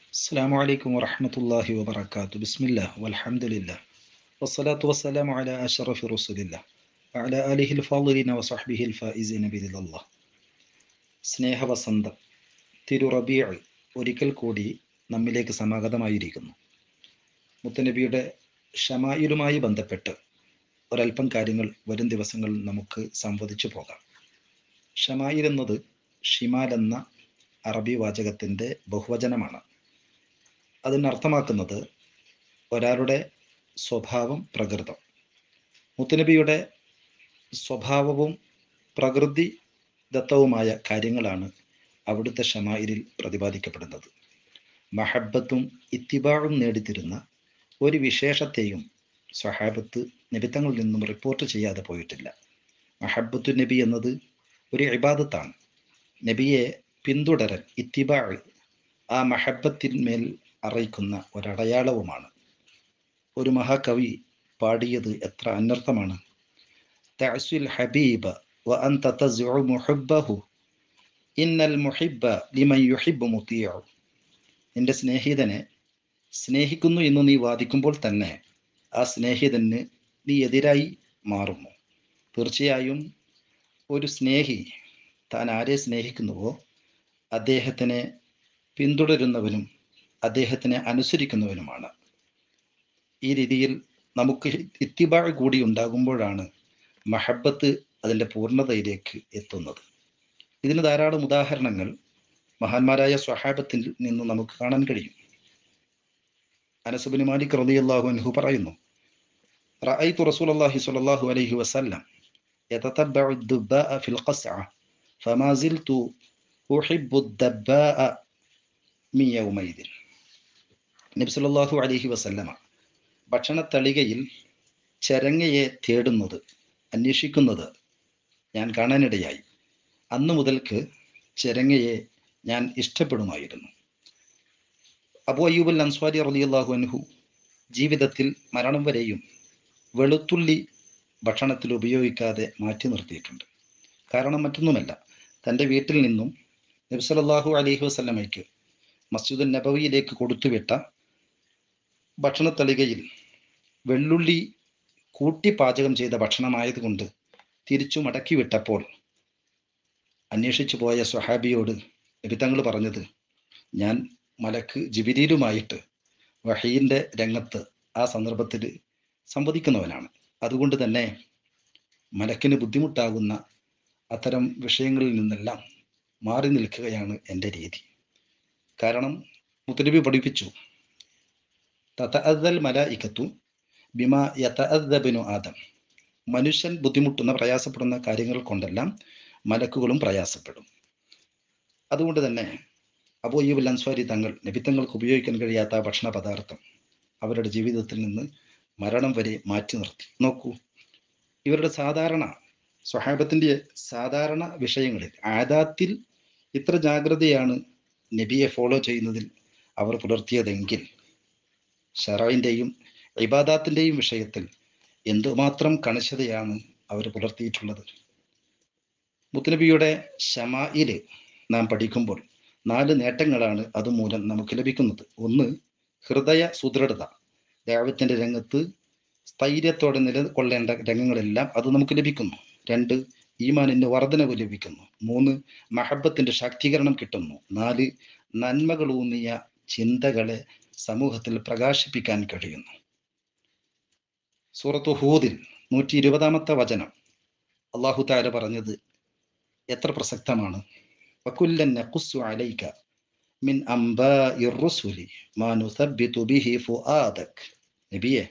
അസ്സലാമു അലൈക്കും വറഹ്മത്തുള്ളാഹി വബറകാതുഹു. ബിസ്മില്ലാഹ് വൽഹംദുലില്ലാഹ് വസ്സലാത്തു വസ്സലാമു അലാ അഷ്റഫി റസൂലില്ലാഹ് വഅലാ ആലിഹിൽ ഫാളിലീന വസഹ്ബിഹിൽ ഫായിസീന ബിദില്ലാഹ്. സ്നേഹവസന്തം തിരു റബീഉ ഒരിക്കൽ കൂടി നമ്മിലേക്ക് സമാഗതമായിരിക്കുന്നു. മുത്തുനബിയുടെ ഷമായിലുമായി ബന്ധപ്പെട്ട് ഒരൽപ്പം കാര്യങ്ങൾ വരും ദിവസങ്ങളിൽ നമുക്ക് സംവദിച്ചു പോകാം. ഷമായിൽ എന്നത് ഷിമാൽ എന്ന അറബി വാചകത്തിൻ്റെ ബഹുവചനമാണ്. അതിനർത്ഥമാക്കുന്നത് ഒരാളുടെ സ്വഭാവം, പ്രകൃതം. മുത്തുനബിയുടെ സ്വഭാവവും പ്രകൃതി ദത്തവുമായ കാര്യങ്ങളാണ് അവിടുത്തെ ഷമായിലിൽ പ്രതിപാദിക്കപ്പെടുന്നത്. മഹബത്തും ഇത്തിബാഴും നേടിത്തരുന്ന ഒരു വിശേഷത്തെയും സ്വഹാബത്ത് നബിത്തങ്ങളിൽ നിന്നും റിപ്പോർട്ട് ചെയ്യാതെ പോയിട്ടില്ല. മഹബത്തു നബി എന്നത് ഒരു ഇബാദത്താണ്. നബിയെ പിന്തുടരൽ, ഇത്തിബാഴ്, ആ മഹബത്തിന്മേൽ അറിയിക്കുന്ന ഒരടയാളവുമാണ്. ഒരു മഹാകവി പാടിയത് എത്ര അനർത്ഥമാണ്. തഅ്സുൽ ഹബീബ വ അൻത തസ്ഉമു ഹുബ്ബഹു ഇന്നൽ മുഹിബ്ബ ലിമൻ യുഹിബ്ബു മുതീഉ. നിന്റെ സ്നേഹിതനെ സ്നേഹിക്കുന്നു എന്ന് നീ വാദിക്കുമ്പോൾ തന്നെ ആ സ്നേഹിതന് നീ എതിരായി മാറുന്നു. തീർച്ചയായും ഒരു സ്നേഹി താൻ ആരെ സ്നേഹിക്കുന്നുവോ അദ്ദേഹത്തിനെ പിന്തുടരുന്നവനും അദ്ദേഹത്തിനെ അനുസരിക്കുന്നവനുമാണ്. ഈ രീതിയിൽ നമുക്ക് ഇത്തിബാഴ് കൂടി ഉണ്ടാകുമ്പോഴാണ് മഹബത്ത് അതിൻ്റെ പൂർണ്ണതയിലേക്ക് എത്തുന്നത്. ഇതിന് ധാരാളം ഉദാഹരണങ്ങൾ മഹാന്മാരായ സ്വഹാബത്തിൽ നിന്ന് നമുക്ക് കാണാൻ കഴിയും. അനസ് ബിൻ മാലിക് റളിയല്ലാഹു അൻഹു പറയുന്നു, റഅയ്തു റസൂലല്ലാഹി സ്വല്ലല്ലാഹു അലൈഹി വസല്ലം യതതബ്ബഉ ദുബ്ബാഅ ഫിൽ ഖസ്അ ഫമാ സിൽതു ഉഹിബ്ബു ദബ്ബാഅ മിൻ യൗമൈദിൻ. നബി സല്ലല്ലാഹു അലൈഹി വസല്ലമ ഭക്ഷണത്തളികയിൽ ചരങ്ങയെ തേടുന്നത്, അന്വേഷിക്കുന്നത് ഞാൻ കാണാനിടയായി. അന്നു മുതൽക്ക് ചരങ്ങയെ ഞാൻ ഇഷ്ടപ്പെടുമായിരുന്നു. അബൂ അയ്യൂബ് അൽ അൻസ്വാരി റളിയല്ലാഹു അൻഹു ജീവിതത്തിൽ മരണം വരെയും വെളുത്തുള്ളി ഭക്ഷണത്തിൽ ഉപയോഗിക്കാതെ മാറ്റി നിർത്തിയിട്ടുണ്ട്. കാരണം മറ്റൊന്നുമല്ല, തൻ്റെ വീട്ടിൽ നിന്നും നബി സല്ലല്ലാഹു അലൈഹി വസല്ലമയ്ക്ക് മസ്ജിദുൻ നബവിയിലേക്ക് കൊടുത്തുവിട്ട ഭക്ഷണത്തളികയിൽ വെള്ളുള്ളി കൂട്ടി പാചകം ചെയ്ത ഭക്ഷണമായതുകൊണ്ട് തിരിച്ചു മടക്കി വിട്ടപ്പോൾ അന്വേഷിച്ചു പോയ സ്വഹാബിയോട് നബി തങ്ങൾ പറഞ്ഞത്, ഞാൻ മലക്ക് ജിബ്രീലുമായിട്ട് വഹീൻ്റെ രംഗത്ത് ആ സന്ദർഭത്തിൽ സംവദിക്കുന്നവനാണ്. അതുകൊണ്ട് തന്നെ മലക്കിന് ബുദ്ധിമുട്ടാകുന്ന അത്തരം വിഷയങ്ങളിൽ നിന്നെല്ലാം മാറി നിൽക്കുകയാണ് എൻ്റെ രീതി. കാരണം മുത്തനബി പഠിപ്പിച്ചു, തതഅദ്ദൽ മലായികത്തു ബിമാ യതഅദ്ദ ബിനു ആദം. മനുഷ്യൻ ബുദ്ധിമുട്ടുന്ന, പ്രയാസപ്പെടുന്ന കാര്യങ്ങൾ കൊണ്ടെല്ലാം മലക്കുകളും പ്രയാസപ്പെടും. അതുകൊണ്ട് തന്നെ അബൂ അയ്യൂബ് അൽ അൻസ്വാരി തങ്ങൾ നബിത്തങ്ങൾക്ക് ഉപയോഗിക്കാൻ കഴിയാത്ത ഭക്ഷണ പദാർത്ഥം അവരുടെ ജീവിതത്തിൽ നിന്ന് മരണം വരെ മാറ്റി നിർത്തി. നോക്കൂ, ഇവരുടെ സാധാരണ സ്വഹാബത്തിൻ്റെ സാധാരണ വിഷയങ്ങളിൽ, ആദാത്തിൽ ഇത്ര ജാഗ്രതയാണ് നബിയെ ഫോളോ ചെയ്യുന്നതിൽ അവർ പുലർത്തിയതെങ്കിൽ ശറഇൻ്റെയും ഇബാദാത്തിൻ്റെയും വിഷയത്തിൽ എന്തുമാത്രം കണിശതയാണ് അവർ പുലർത്തിയിട്ടുള്ളത്. മുത്തുനബിയുടെ ശമായില് നാം പഠിക്കുമ്പോൾ 4 നേട്ടങ്ങളാണ് അതുമൂലം നമുക്ക് ലഭിക്കുന്നത്. ഒന്ന്, ഹൃദയ സുദൃഢത. ദഅവത്തിൻ്റെ രംഗത്ത് സ്ഥൈര്യത്തോടെ നിലകൊള്ളേണ്ട രംഗങ്ങളെല്ലാം അത് നമുക്ക് ലഭിക്കുന്നു. 2, ഈമാനിൻ്റെ വർധനവ് ലഭിക്കുന്നു. 3, മഹബത്തിൻ്റെ ശാക്തീകരണം കിട്ടുന്നു. 4, നന്മകളൂന്നിയ ചിന്തകളെ സമൂഹത്തിൽ പ്രകാശിപ്പിക്കാൻ കഴിയുന്നു. സൂറത്തു ഹൂദിൽ 120-ാമത്തെ വചനം അല്ലാഹു തആല പറഞ്ഞത് എത്ര പ്രസക്തമാണ്. വകുല്ലൻ നഖുസ്സു അലൈക മിൻ അംബാഇർ റുസുലി മാ നുസബ്ബിതു ബിഹി ഫുആദക്. നബിയെ,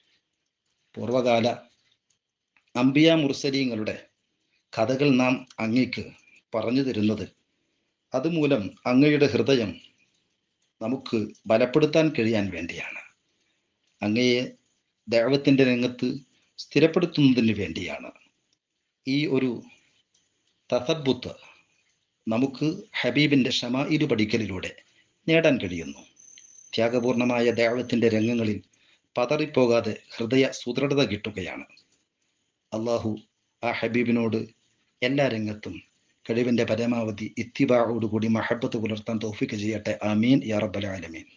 പൂർവകാല അംബിയ മുർസലീങ്ങളുടെ കഥകൾ നാം അങ്ങയ്ക്ക് പറഞ്ഞു തരുന്നത് അതുമൂലം അങ്ങയുടെ ഹൃദയം നമുക്ക് ബലപ്പെടുത്താൻ കഴിയാൻ വേണ്ടിയാണ്. അങ്ങയെ ദഅവത്തിൻ്റെ രംഗത്ത് സ്ഥിരപ്പെടുത്തുന്നതിന് വേണ്ടിയാണ്. ഈ ഒരു തസബ്ബുത്ത് നമുക്ക് ഹബീബിൻ്റെ ഷമായിലു പഠിക്കലിലൂടെ നേടാൻ കഴിയുന്നു. ത്യാഗപൂർണമായ ദഅവത്തിൻ്റെ രംഗങ്ങളിൽ പതറിപ്പോകാതെ ഹൃദയ സുദൃഢത കിട്ടുകയാണ്. അള്ളാഹു ആ ഹബീബിനോട് എല്ലാ രംഗത്തും കഴിവിൻ്റെ പരമാവധി ഇത്തിബാഅോടുകൂടി മഹബത്ത് പുലർത്താൻ തൗഫീഖ് ചെയ്യട്ടെ. ആമീൻ യാ റബ്ബൽ ആലമീൻ.